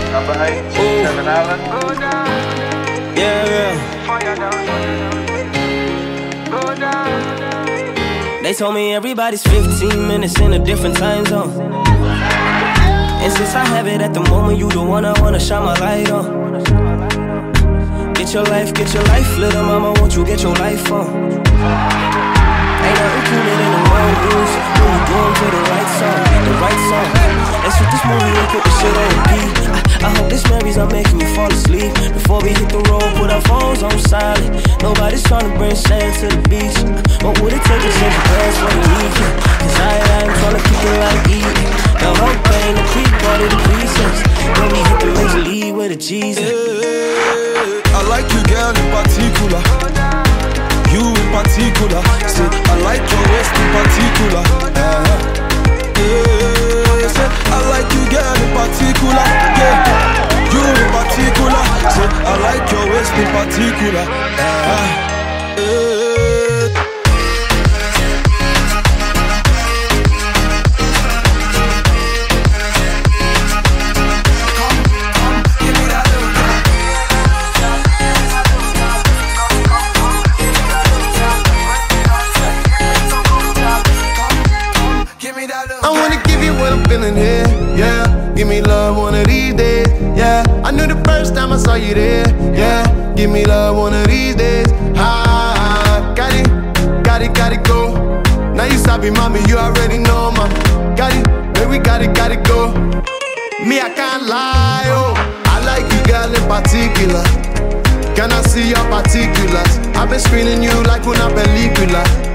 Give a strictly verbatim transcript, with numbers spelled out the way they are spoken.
Number eight, Kevin Allen. Yeah, yeah. They told me everybody's fifteen minutes in a different time zone. And since I have it at the moment, you the one I wanna shine my light on. Get your life, get your life, little mama, won't you get your life on? Ain't nothing cooler than the wrong news when you doing to the right song, the right song. Let's shoot this movie and put the shit on repeat. I, I hope this memories are making you fall asleep. Before we hit the road, put our phones on silent. Nobody's trying to bring sand to the beach. What would it take to change your plans for the weekend? Cause I, I'm trying to keep it like eating. The whole pain, the creep, all of the pieces. Then we hit the major league with a Jesus. Hey, I like you, girl, in particular. You in particular. Say, I like your waist in particular. uh, yeah, say, I like you, girl, in particular. Yeah, you in particular. Say, I like your waist in particular. uh, yeah. Here, yeah, give me love one of these days, yeah. I knew the first time I saw you there, yeah. Give me love one of these days. Ah, got it, got it, got it, go. Now you sabi, mommy, you already know, mom. Got it, baby, got it, got it, go. Me, I can't lie, oh. I like you, girl, in particular. Can I see your particulars? I've been screening you like una película.